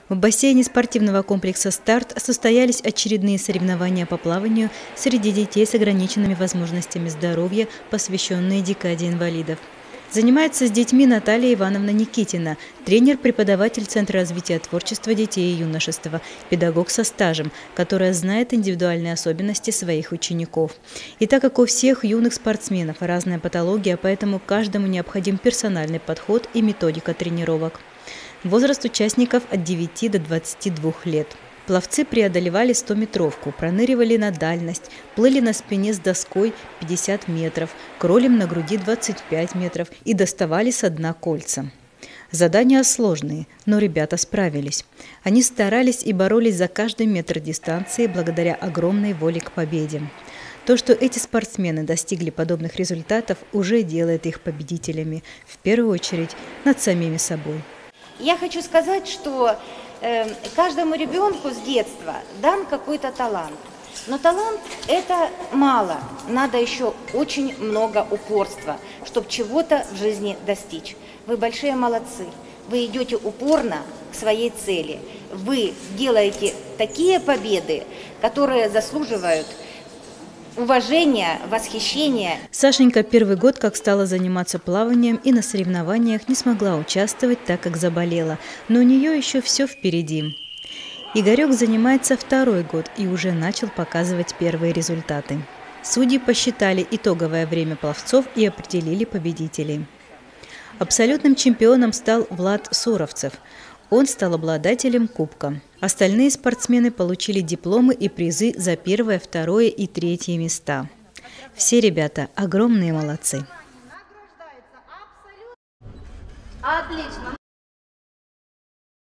В бассейне спортивного комплекса «Старт» состоялись очередные соревнования по плаванию среди детей с ограниченными возможностями здоровья, посвященные декаде инвалидов. Занимается с детьми Наталья Ивановна Никитина, тренер-преподаватель Центра развития творчества детей и юношества, педагог со стажем, которая знает индивидуальные особенности своих учеников. И так как у всех юных спортсменов разная патология, поэтому каждому необходим персональный подход и методика тренировок. Возраст участников от 9 до 22 лет. Пловцы преодолевали 100-метровку, проныривали на дальность, плыли на спине с доской 50 метров, кролем на груди 25 метров и доставали со дна кольца. Задания сложные, но ребята справились. Они старались и боролись за каждый метр дистанции благодаря огромной воле к победе. То, что эти спортсмены достигли подобных результатов, уже делает их победителями, в первую очередь над самими собой. Я хочу сказать, что каждому ребенку с детства дан какой-то талант. Но талант – это мало. Надо еще очень много упорства, чтобы чего-то в жизни достичь. Вы большие молодцы. Вы идете упорно к своей цели. Вы делаете такие победы, которые заслуживают уважение, восхищение. Сашенька первый год, как стала заниматься плаванием, и на соревнованиях не смогла участвовать, так как заболела. Но у нее еще все впереди. Игорек занимается второй год и уже начал показывать первые результаты. Судьи посчитали итоговое время пловцов и определили победителей. Абсолютным чемпионом стал Влад Суровцев. Он стал обладателем кубка. Остальные спортсмены получили дипломы и призы за первое, второе и третье места. Все ребята огромные молодцы. Отлично.